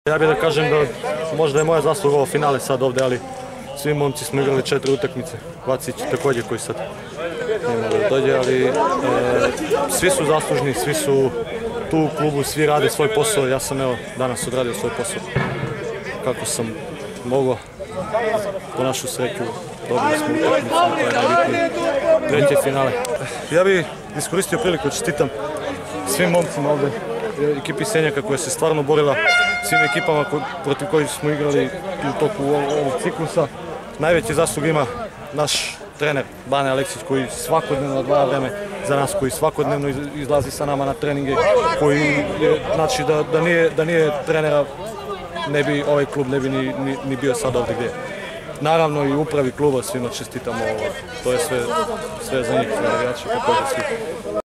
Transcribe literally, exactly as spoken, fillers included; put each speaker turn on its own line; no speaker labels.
Ja bih da kažem da možda je moja zasluga ovo finale sad ovdje, ali svi momci smo igrali četiri utakmice. Vacić također koji sad nema da dođe, ali e, svi su zaslužni, svi su tu u klubu, svi rade svoj posao. Ja sam evo danas odradio svoj posao kako sam mogao. Po našu sreću dobili smo utakmicu koja je najbitnija, treće finale. Ja bih iskoristio priliku, čestitam svim momcima ovdje, ekipi Senjaka koja se stvarno borila, svim ekipama protiv kojih smo igrali u toku ovog ciklusa. Najveći zaslug ima naš trener Bane Aleksić koji svakodnevno odvaja vreme za nas, koji svakodnevno izlazi sa nama na treninge, koji je, znači da, da, nije, da nije trenera ne bi ovaj klub ne bi ni, ni, ni bio sad ovdje gdje je. Naravno i upravi kluba svima čestitamo, to je sve, sve za njih, za navijače, također svi.